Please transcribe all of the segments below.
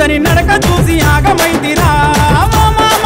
తని నడక చూసి ఆగమైతిరా ఓ మామ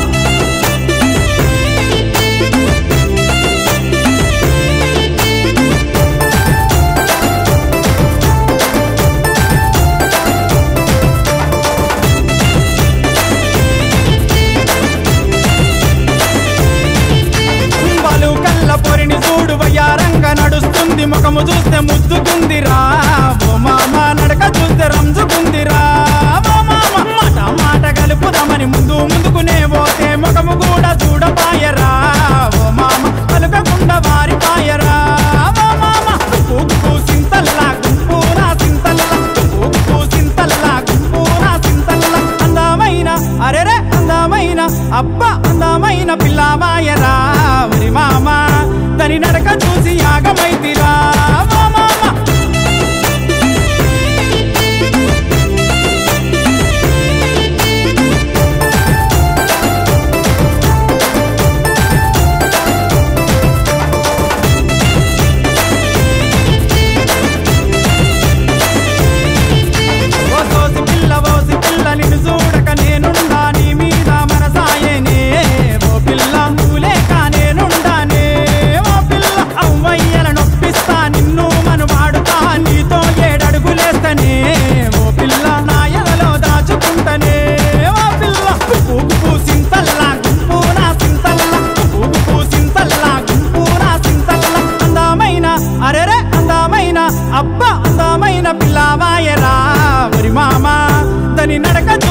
పొరిని చూడు వయ్యారంగా నడుస్తుంది ముఖము చూస్తే ముద్దుకుందిరా ఓ మామ నడక చూస్తే రంజుకుందిరా ఓ మామ మాట మాట కలుపుదామని ముందుకునే పోతే ముఖము కూడా చూడపాయరా ఓ మామ కలుపకుండా వారిపాయరా ఓ మామ గుంపు సింతల్లా గుంపూరా సింతల్లా గుంపు సింతల్లా గుంపూరా సింతల్లా అందమైన అరెరే అందమైన అబ్బా అందమైన పిల్లవాయరా మరి మామ తని నడక చూసి ఆగమైతిరా ఓ మామ ఓసి పిల్ల నిన్ను చూడక నేనుండా నీ మీద మనసాయనే ఓ పిల్ల మూలేక నేనుండానే ఓ పిల్ల అవ్వయ్యల నొప్పిస్తా నిన్ను మనువాడుతా నీతో ఏడడుగులేస్తనే ఓ పిల్ల నా ఎదలో దాచుకుంటనే ఓ పిల్ల గుంపు సింతల్లా గుంపూరా సింతల్లా గుంపు సింతల్లా గుంపూరా సింతల్లా అందమైన అరెరే అందమైన అబ్బా అందమైన పిల్లవాయరా మరి మామ తని నడక